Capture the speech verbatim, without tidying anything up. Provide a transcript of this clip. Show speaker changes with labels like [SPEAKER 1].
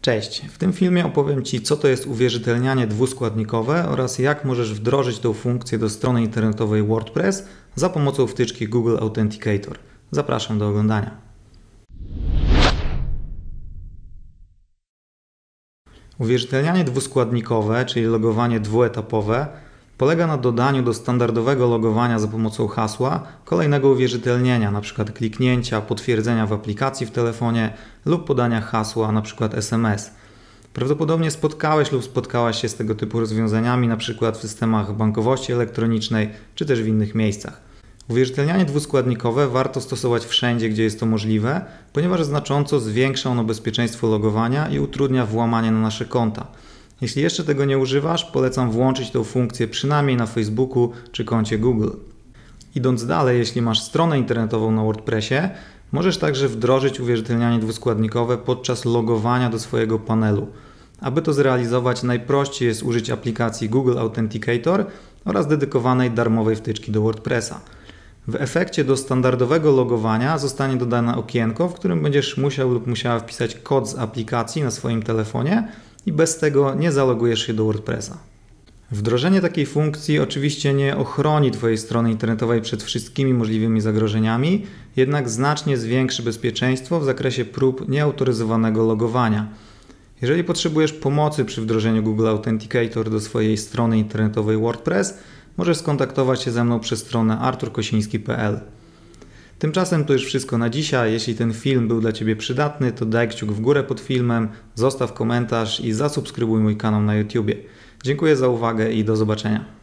[SPEAKER 1] Cześć, w tym filmie opowiem Ci, co to jest uwierzytelnianie dwuskładnikowe oraz jak możesz wdrożyć tę funkcję do strony internetowej WordPress za pomocą wtyczki Google Authenticator. Zapraszam do oglądania. Uwierzytelnianie dwuskładnikowe, czyli logowanie dwuetapowe, polega na dodaniu do standardowego logowania za pomocą hasła kolejnego uwierzytelnienia, np. kliknięcia, potwierdzenia w aplikacji w telefonie lub podania hasła, np. S M S. Prawdopodobnie spotkałeś lub spotkałaś się z tego typu rozwiązaniami, np. w systemach bankowości elektronicznej czy też w innych miejscach. Uwierzytelnianie dwuskładnikowe warto stosować wszędzie, gdzie jest to możliwe, ponieważ znacząco zwiększa ono bezpieczeństwo logowania i utrudnia włamanie na nasze konta. Jeśli jeszcze tego nie używasz, polecam włączyć tę funkcję przynajmniej na Facebooku czy koncie Google. Idąc dalej, jeśli masz stronę internetową na WordPressie, możesz także wdrożyć uwierzytelnianie dwuskładnikowe podczas logowania do swojego panelu. Aby to zrealizować, najprościej jest użyć aplikacji Google Authenticator oraz dedykowanej darmowej wtyczki do WordPressa. W efekcie do standardowego logowania zostanie dodane okienko, w którym będziesz musiał lub musiała wpisać kod z aplikacji na swoim telefonie i bez tego nie zalogujesz się do WordPressa. Wdrożenie takiej funkcji oczywiście nie ochroni Twojej strony internetowej przed wszystkimi możliwymi zagrożeniami, jednak znacznie zwiększy bezpieczeństwo w zakresie prób nieautoryzowanego logowania. Jeżeli potrzebujesz pomocy przy wdrożeniu Google Authenticator do swojej strony internetowej WordPress, możesz skontaktować się ze mną przez stronę artur kosiński kropka p l. Tymczasem to już wszystko na dzisiaj. Jeśli ten film był dla Ciebie przydatny, to daj kciuk w górę pod filmem, zostaw komentarz i zasubskrybuj mój kanał na YouTubie. Dziękuję za uwagę i do zobaczenia.